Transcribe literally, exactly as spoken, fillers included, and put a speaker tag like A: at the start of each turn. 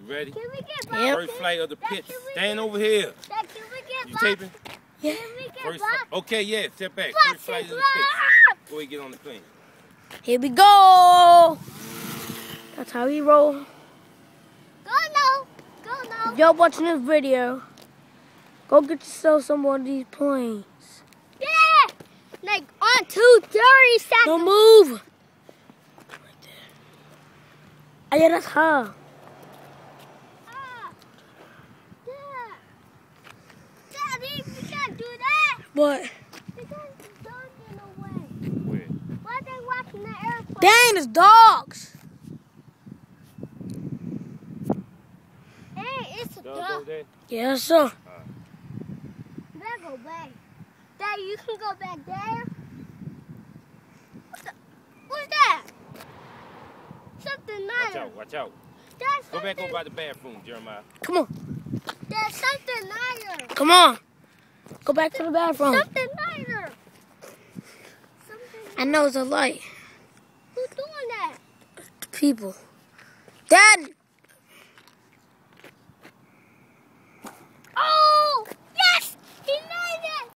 A: You ready?
B: Can we get
C: Yep.
A: First flight of the pitch. Stand over here.
B: Dad, can we get
A: You taping?
C: Yeah.
B: Can we get
A: First
B: boxes?
A: flight. Okay, yeah, step back. First flight of the pitch. Before we get on the plane.
C: Here we go. That's how we roll.
B: Go no. Go no.
C: If y'all watching this video, go get yourself some more of these planes.
B: Yeah. Like on two thirty seconds.
C: Don't move. Right there. Oh, yeah, that's her.
B: Ah. Dad. Daddy, we can't do that.
C: What?
B: Because the dog in the way.
A: Where?
B: Why are they watching the airplane?
C: Dang, it's dogs.
B: Hey, it's a
A: Dog
B: dog.
A: over there?
C: Yes, sir.
B: Dad, go back. Dad, you can go back there. What's, the, what's that? Something
A: Watch
B: nicer.
A: out, watch out.
B: That's
A: Go back
B: something-
A: over by the bathroom, Jeremiah.
C: Come on.
B: There's something nicer.
C: Come on. Go back to the bathroom.
B: Something nicer. Something.
C: I know it's a light.
B: Who's doing that?
C: People. Dad.